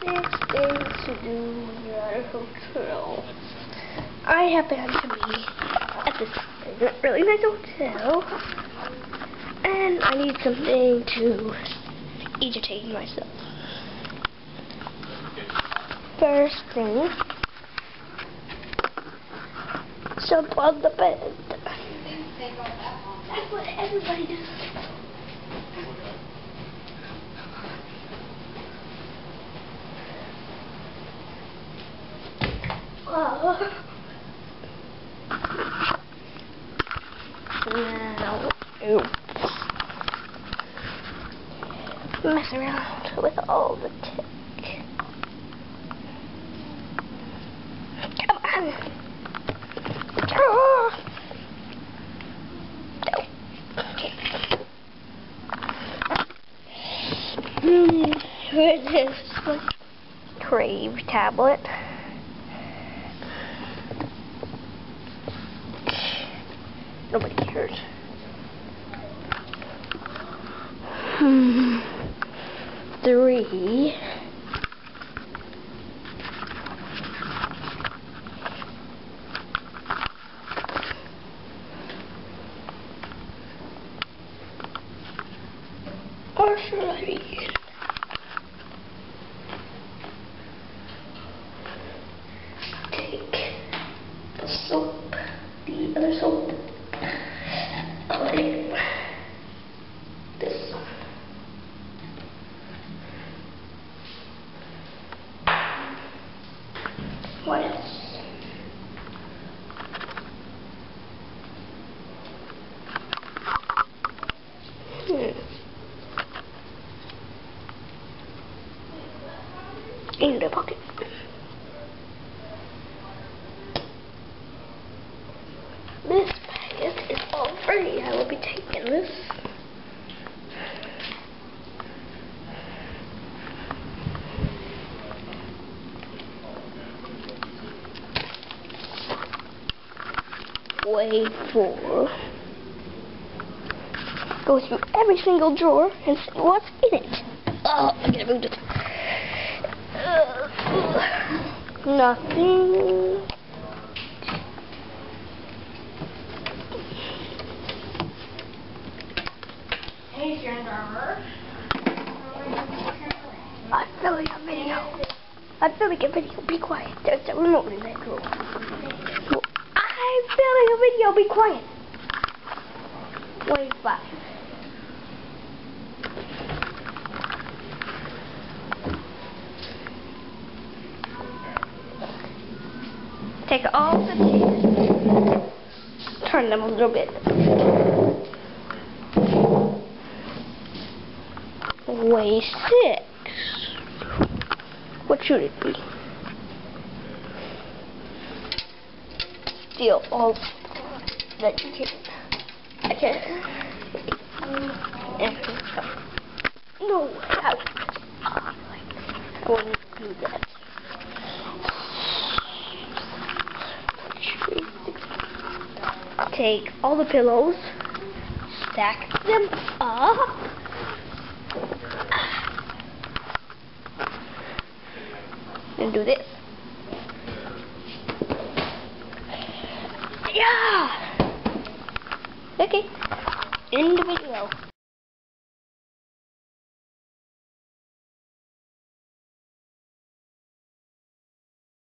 6 things to do when you're at a hotel. I happen to be at this really nice hotel, and I need something to entertain myself. First thing, jump on the bed. That's what everybody does. Now, mess around with all the tick. Come on. Here's this Crave tablet. Nobody cares. Three. Or should I take the soap, the other soap, like this. What else? In the pocket. This packet is all free. I will be taking this. Way 4. Go through every single drawer and see what's in it. Oh, I gotta move it. Nothing. Hey, Jennifer. I'm filming a video. I'm filming a video. Be quiet. There's a remote in that drawer. I'm filming a video. Be quiet. Wait, 5. Take all the tapes, turn them a little bit. Way 6. What should it be? Steal all that you can. I can't. No, I wouldn't do that. Take all the pillows, stack them up, and do this. Yeah! Okay, end the video.